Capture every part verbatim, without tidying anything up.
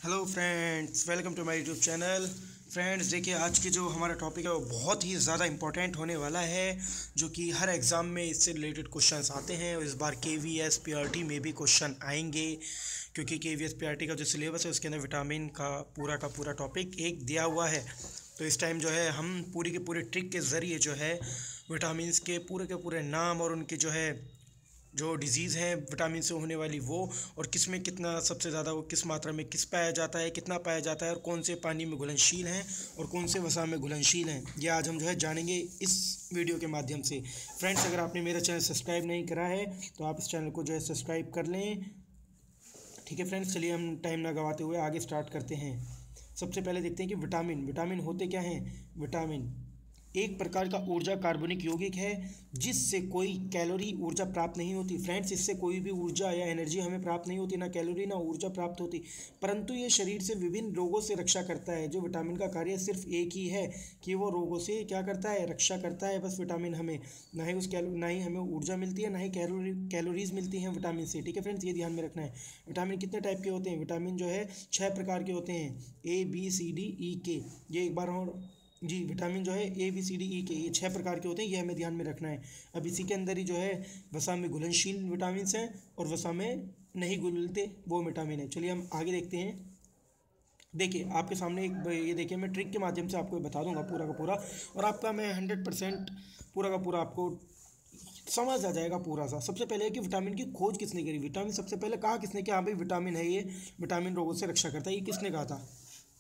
Hello friends, welcome to my YouTube channel. Friends देखिए, आज की जो हमारा टॉपिक है वो बहुत ही ज़्यादा इंपॉर्टेंट होने वाला है, जो कि हर एग्ज़ाम में इससे रिलेटेड क्वेश्चंस आते हैं और इस बार केवीएस पीआरटी में भी क्वेश्चन आएंगे, क्योंकि केवीएस पीआरटी का जो सिलेबस है उसके अंदर विटामिन का पूरा का पूरा टॉपिक एक दिया हुआ है। तो इस टाइम जो है हम पूरी के पूरे ट्रिक के ज़रिए जो है विटामिन के पूरे के पूरे नाम और उनके जो है जो डिजीज़ हैं विटामिन से होने वाली वो, और किस में कितना सबसे ज़्यादा वो किस मात्रा में किस पाया जाता है, कितना पाया जाता है, और कौन से पानी में घुलनशील हैं और कौन से वसा में घुलनशील हैं, ये आज हम जो है जानेंगे इस वीडियो के माध्यम से। फ्रेंड्स, अगर आपने मेरा चैनल सब्सक्राइब नहीं करा है तो आप इस चैनल को जो है सब्सक्राइब कर लें। ठीक है फ्रेंड्स, चलिए हम टाइम ना गवाते हुए आगे स्टार्ट करते हैं। सबसे पहले देखते हैं कि विटामिन विटामिन होते क्या हैं। विटामिन एक प्रकार का ऊर्जा कार्बनिक यौगिक है जिससे कोई कैलोरी ऊर्जा प्राप्त नहीं होती। फ्रेंड्स, इससे कोई भी ऊर्जा या एनर्जी हमें प्राप्त नहीं होती, ना कैलोरी ना ऊर्जा प्राप्त होती, परंतु ये शरीर से विभिन्न रोगों से रक्षा करता है। जो विटामिन का कार्य सिर्फ एक ही है कि वो रोगों से क्या करता है, रक्षा करता है। बस विटामिन हमें ना ही उस कैलो ना ही हमें ऊर्जा मिलती है, ना ही कैलोरी कैलोरीज मिलती हैं विटामिन से। ठीक है फ्रेंड्स, ये ध्यान में रखना है। विटामिन कितने टाइप के होते हैं? विटामिन जो है छः प्रकार के होते हैं, A B C D E के। ये एक बार और जी, विटामिन जो है A B C D E के ये छः प्रकार के होते हैं, ये हमें ध्यान में रखना है। अब इसी के अंदर ही जो है वसा में घुलनशील विटामिन हैं और वसा में नहीं घुलते वो विटामिन है। चलिए हम आगे देखते हैं। देखिए आपके सामने एक ये देखिए, मैं ट्रिक के माध्यम से आपको बता दूंगा पूरा का पूरा, और आपका मैं हंड्रेड परसेंट पूरा का पूरा आपको समझ आ जाएगा पूरा सा। सबसे पहले है कि विटामिन की खोज किसने करी। विटामिन सबसे पहले कहा किसने कि हाँ भाई विटामिन है, ये विटामिन रोगों से रक्षा करता है, ये किसने कहा था?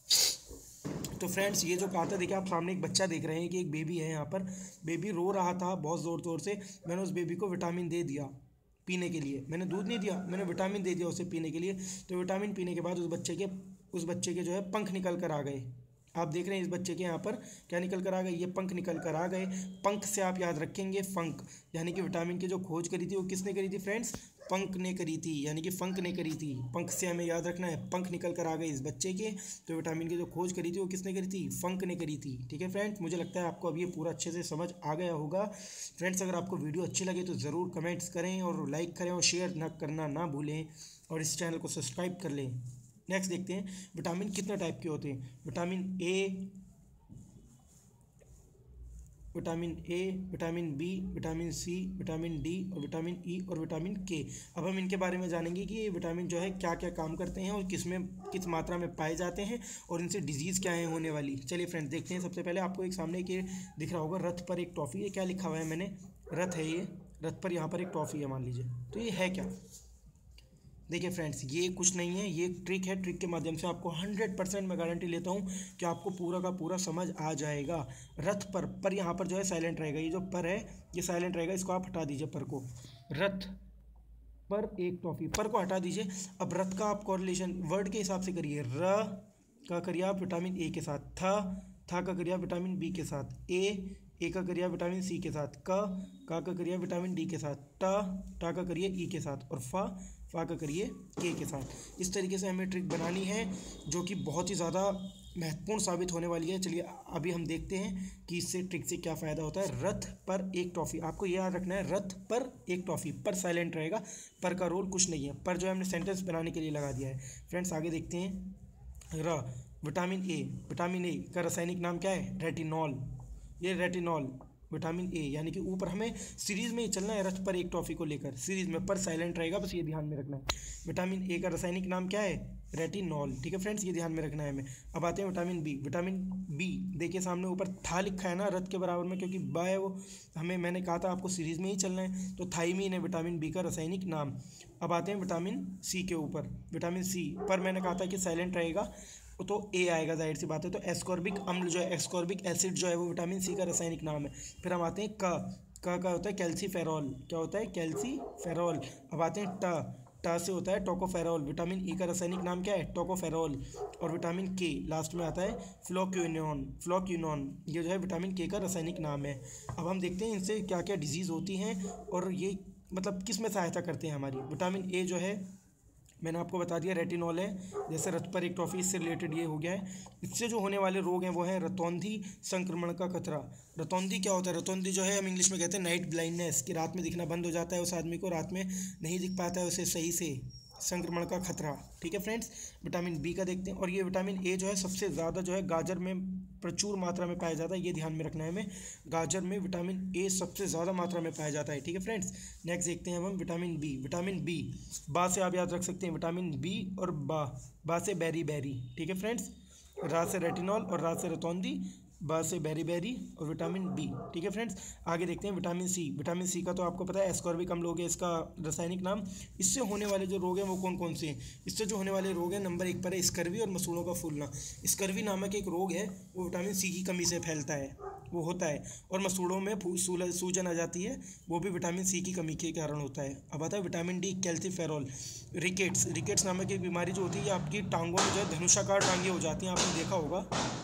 तो फ्रेंड्स, ये जो कहा था, देखिए आप सामने एक बच्चा देख रहे हैं कि एक बेबी है, यहाँ पर बेबी रो रहा था बहुत ज़ोर ज़ोर से। मैंने उस बेबी को विटामिन दे दिया पीने के लिए। मैंने दूध नहीं दिया, मैंने विटामिन दे दिया उसे पीने के लिए। तो विटामिन पीने के बाद उस बच्चे के उस बच्चे के जो है पंख निकल कर आ गए। आप देख रहे हैं इस बच्चे के यहाँ पर क्या निकल कर आ गए, ये पंख निकल कर आ गए। पंख से आप याद रखेंगे फंक, यानी कि विटामिन की जो खोज करी थी वो किसने करी थी फ्रेंड्स? पंख ने करी थी, यानी कि फंक ने करी थी। पंख से हमें याद रखना है, पंख निकल कर आ गए इस बच्चे के। तो विटामिन की जो खोज करी थी वो किसने करी थी? फंक ने करी थी। ठीक है फ्रेंड्स, मुझे लगता है आपको अब ये पूरा अच्छे से समझ आ गया होगा। फ्रेंड्स, अगर आपको वीडियो अच्छी लगे तो ज़रूर कमेंट्स करें और लाइक करें और शेयर न करना ना भूलें, और इस चैनल को सब्सक्राइब कर लें। नेक्स्ट देखते हैं विटामिन कितने टाइप के होते हैं। Vitamin A vitamin A, vitamin B, vitamin C, vitamin D और विटामिन ई और विटामिन के। अब हम इनके बारे में जानेंगे कि ये विटामिन जो है क्या क्या काम करते हैं और किस में किस मात्रा में पाए जाते हैं और इनसे डिजीज़ क्या है होने वाली। चलिए फ्रेंड्स देखते हैं। सबसे पहले आपको एक सामने के दिख रहा होगा, रथ पर एक टॉफ़ी। ये क्या लिखा हुआ है? मैंने रथ है, ये रथ पर यहाँ पर एक टॉफ़ी है मान लीजिए। तो ये है क्या? देखिए फ्रेंड्स, ये कुछ नहीं है, ये एक ट्रिक है। ट्रिक के माध्यम से आपको हंड्रेड परसेंट मैं गारंटी लेता हूँ कि आपको पूरा का पूरा समझ आ जाएगा। रथ पर पर यहाँ पर जो है साइलेंट रहेगा, ये जो पर है ये साइलेंट रहेगा, इसको आप हटा दीजिए पर को। रथ पर एक टॉफ़ी, पर को हटा दीजिए। अब रथ का आप कॉरिलेशन वर्ड के हिसाब से करिए। र का करिए आप विटामिन ए के साथ, था था का करिए आप विटामिन बी के साथ, ए ए का करिए विटामिन सी के साथ, क का का करिए विटामिन डी के साथ, टा टा का करिए ई के साथ, और फा फा का करिए के के साथ। इस तरीके से हमें ट्रिक बनानी है जो कि बहुत ही ज़्यादा महत्वपूर्ण साबित होने वाली है। चलिए अभी हम देखते हैं कि इससे ट्रिक से क्या फ़ायदा होता है। रथ पर एक टॉफ़ी, आपको ये याद रखना है, रथ पर एक टॉफ़ी। पर साइलेंट रहेगा, पर का रोल कुछ नहीं है, पर जो है हमने सेंटेंस बनाने के लिए लगा दिया है। फ्रेंड्स आगे देखते हैं। र विटामिन ए, विटामिन ए का रासायनिक नाम क्या है? रेटिनॉल। ये रेटिनॉल विटामिन ए, यानी कि ऊपर हमें सीरीज़ में ही चलना है, रथ पर एक टॉफ़ी को लेकर सीरीज़ में, पर साइलेंट रहेगा, बस ये ध्यान में रखना है। विटामिन ए का रासायनिक नाम क्या है? रेटिनॉल। ठीक है फ्रेंड्स, ये ध्यान में रखना है हमें। अब आते हैं विटामिन बी। विटामिन बी देखिए सामने ऊपर था लिखा है ना रथ के बराबर में, क्योंकि बा है वो, हमें मैंने कहा था आपको सीरीज़ में ही चलना है, तो थाइमीन है विटामिन बी का रासायनिक नाम। अब आते हैं विटामिन सी के ऊपर। विटामिन सी पर मैंने कहा था कि साइलेंट रहेगा, तो ए आएगा, जाहिर सी बात है। तो एस्कॉर्बिक अम्ल जो है, एस्कॉर्बिक एसिड जो है वो विटामिन सी का रासायनिक नाम है। फिर हम आते हैं क क का होता है कैल्सीफेरॉल। क्या होता है? कैल्सीफेरॉल। अब आते हैं ट ट से होता है टोकोफेरॉल। विटामिन ई का रासायनिक नाम क्या है? टोकोफेरॉल। और विटामिन के लास्ट में आता है फ्लोक्यूनोन। फ्लोक्यूनोन ये जो है विटामिन के का रासायनिक नाम है। अब हम देखते हैं इनसे क्या क्या डिजीज़ होती हैं और ये मतलब किस में सहायता करते हैं हमारी। विटामिन ए जो है मैंने आपको बता दिया, रेटिनॉल है, जैसे रथ पर एक टॉफ़ी, इससे रिलेटेड ये हो गया है। इससे जो होने वाले रोग हैं वो है रतौंधी संक्रमण का खतरा। रतौंधी क्या होता है? रतौंधी जो है हम इंग्लिश में कहते हैं नाइट ब्लाइंडनेस, कि रात में दिखना बंद हो जाता है उस आदमी को, रात में नहीं दिख पाता है उसे सही से। संक्रमण का खतरा। ठीक है फ्रेंड्स, विटामिन बी का देखते हैं। और ये विटामिन ए जो है सबसे ज़्यादा जो है गाजर में प्रचुर मात्रा में पाया जाता है, ये ध्यान में रखना है हमें। गाजर में विटामिन ए सबसे ज़्यादा मात्रा में पाया जाता है। ठीक है फ्रेंड्स, नेक्स्ट देखते हैं हम विटामिन बी। विटामिन बी, बा से आप याद रख सकते हैं विटामिन बी, और बा बा से बेरी बेरी। ठीक है फ्रेंड्स, रा से रेटिनॉल और रा से रतौंदी, बा से बेरी बेरी और विटामिन बी। ठीक है फ्रेंड्स, आगे देखते हैं विटामिन सी। विटामिन सी का तो आपको पता है एस्कॉर्बिक अम्ल हो गया इसका रासायनिक नाम। इससे होने वाले जो रोग हैं वो कौन कौन से हैं? इससे जो होने वाले रोग हैं, नंबर एक पर है स्कर्वी और मसूड़ों का फूलना। स्कर्वी नामक एक रोग है, वो विटामिन सी की कमी से फैलता है, वो होता है। और मसूड़ों में सूजन आ जाती है, वो भी विटामिन सी की कमी के कारण होता है। अब आता है vitamin D, calciferol. Rickets, rickets नामक एक बीमारी जो होती है, आपकी टांगों में जो है धनुषाकार टांगें हो जाती हैं, आपने देखा होगा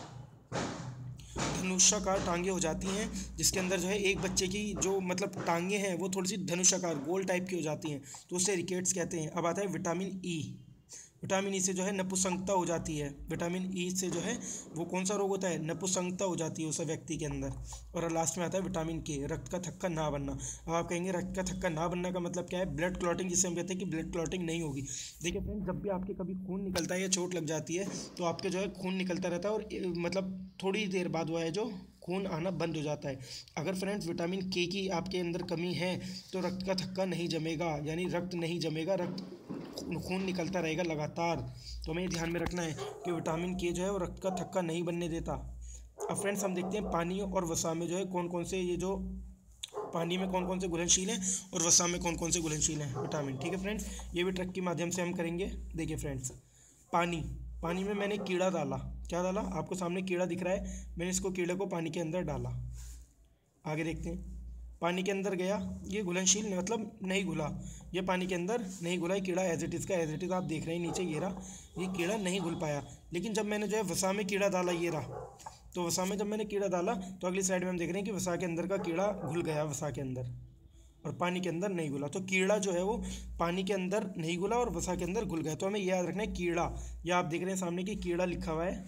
धनुषाकार टांगे हो जाती हैं, जिसके अंदर जो है एक बच्चे की जो मतलब टांगे हैं वो थोड़ी सी धनुषाकार गोल टाइप की हो जाती हैं, तो उससे रिकेट्स कहते हैं। अब आता है विटामिन ई। विटामिन ई से जो है नपुंसकता हो जाती है। विटामिन ई से जो है वो कौन सा रोग होता है? नपुंसकता हो जाती है उस व्यक्ति के अंदर। और लास्ट में आता है विटामिन के, रक्त का थक्का ना बनना। अब आप कहेंगे रक्त का थक्का ना बनना का मतलब क्या है? ब्लड क्लॉटिंग, जिसे हम कहते हैं कि ब्लड क्लॉटिंग नहीं होगी। देखिए फ्रेंड्स, जब भी आपके कभी खून निकलता है या चोट लग जाती है तो आपके जो है खून निकलता रहता है, और मतलब थोड़ी देर बाद वो है जो खून आना बंद हो जाता है। अगर फ्रेंड्स विटामिन के की आपके अंदर कमी है तो रक्त का थक्का नहीं जमेगा, यानी रक्त नहीं जमेगा, रक्त खून निकलता रहेगा लगातार। तो हमें ध्यान में रखना है कि विटामिन के जो है वो रक्त का थक्का नहीं बनने देता। अब फ्रेंड्स हम देखते हैं पानी और वसा में जो है कौन कौन से, ये जो पानी में कौन कौन से घुलनशील हैं और वसा में कौन कौन से घुलनशील हैं विटामिन। ठीक है फ्रेंड्स, ये भी ट्रिक के माध्यम से हम करेंगे। देखिए फ्रेंड्स, पानी पानी में मैंने कीड़ा डाला। क्या डाला? आपको सामने कीड़ा दिख रहा है, मैंने इसको कीड़े को पानी के अंदर डाला। आगे देखते हैं, पानी के अंदर गया, ये घुलनशील मतलब नहीं घुला, ये पानी के अंदर नहीं घुला, कीड़ा एज इट इज़ का एज इट इज़ आप देख रहे हैं नीचे, ये रहा, ये कीड़ा नहीं घुल पाया। लेकिन जब मैंने जो है वसा में कीड़ा डाला, ये रहा, तो वसा में जब मैंने कीड़ा डाला तो अगली साइड में हम देख रहे हैं कि वसा के अंदर का कीड़ा घुल गया वसा के अंदर, और पानी के अंदर नहीं घुला। तो कीड़ा जो है वो पानी के अंदर नहीं घुला और वसा के अंदर घुल गया। तो हमें ये याद रखना है कीड़ा, ये आप देख रहे हैं सामने कि कीड़ा लिखा हुआ है,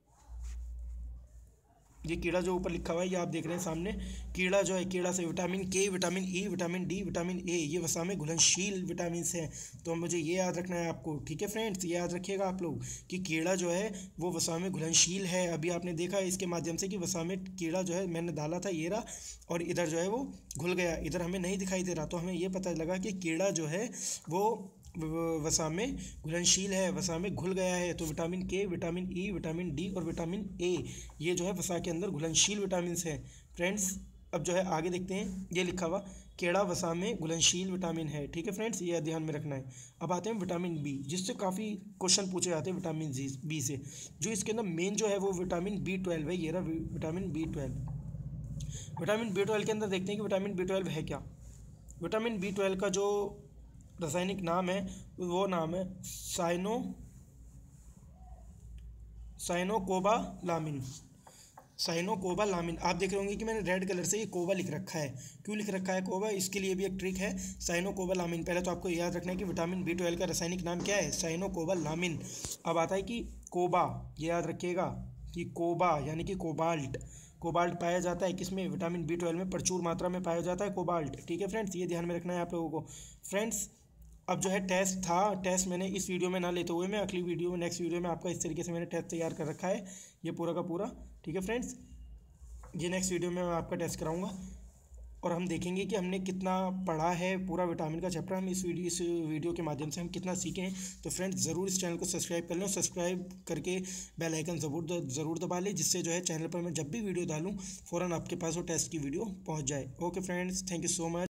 ये कीड़ा जो ऊपर लिखा हुआ है ये आप देख रहे हैं सामने, कीड़ा जो है, कीड़ा से vitamin K, vitamin E, vitamin D, vitamin A, ये वसा में घुलनशील विटामिन हैं। तो मुझे ये याद रखना है आपको। ठीक है फ्रेंड्स, ये याद रखिएगा आप लोग कि कीड़ा जो है वो वसा में घुलनशील है। अभी आपने देखा इसके माध्यम से कि वसा में कीड़ा जो है मैंने डाला था, ये रहा, और इधर जो है वो घुल गया, इधर हमें नहीं दिखाई दे रहा। तो हमें ये पता लगा कि कीड़ा जो है वो वसा में घुलनशील है, वसा में घुल गया है। तो vitamin K, vitamin E, vitamin D और विटामिन ए, ये जो है वसा के अंदर घुलनशील विटामिन है फ्रेंड्स। अब जो है आगे देखते हैं, ये लिखा हुआ केड़ा वसा में घुलनशील विटामिन है। ठीक है फ्रेंड्स, ये ध्यान में रखना है। अब आते हैं विटामिन बी, जिससे काफ़ी क्वेश्चन पूछे जाते हैं विटामिन जी बी से। जो इसके अंदर मेन जो है वो विटामिन बी ट्वेल्व है, ये रहा vitamin B twelve. Vitamin B twelve के अंदर देखते हैं कि विटामिन बी ट्वेल्व है क्या। विटामिन बी ट्वेल्व का जो रासायनिक नाम है वो नाम है साइनो साइनोकोबालामिन। साइनोकोबालामिन, आप देख रहे होंगे कि मैंने रेड कलर से ये कोबा लिख रखा है। क्यों लिख रखा है कोबा? इसके लिए भी एक ट्रिक है, साइनोकोबालामिन। पहले तो आपको याद रखना है कि विटामिन बी ट्वेल्व का रासायनिक नाम क्या है? साइनोकोबालामिन। अब आता है कि कोबा, ये याद रखिएगा कि कोबा यानी कि कोबाल्ट। कोबाल्ट पाया जाता है किसमें? विटामिन बी ट्वेल्व में प्रचुर मात्रा में पाया जाता है कोबाल्ट। ठीक है फ्रेंड्स, ये ध्यान में रखना है आप लोगों को। फ्रेंड्स अब जो है टेस्ट था, टेस्ट मैंने इस वीडियो में ना लेते हुए मैं अगली वीडियो में, नेक्स्ट वीडियो में आपका इस तरीके से मैंने टेस्ट तैयार कर रखा है, ये पूरा का पूरा। ठीक है फ्रेंड्स, ये नेक्स्ट वीडियो में मैं आपका टेस्ट कराऊंगा और हम देखेंगे कि हमने कितना पढ़ा है पूरा विटामिन का चैप्टर, हम इस वीडियो इस वीडियो के माध्यम से हम कितना सीखे हैं। तो फ्रेंड्स ज़रूर इस चैनल को सब्सक्राइब कर लें, सब्सक्राइब करके बेल आइकन ज़रूर ज़रूर दबा लें, जिससे जो है चैनल पर मैं जब भी वीडियो डालूँ फ़ौरन आपके पास वो टेस्ट की वीडियो पहुँच जाए। Okay friends, thank you so much.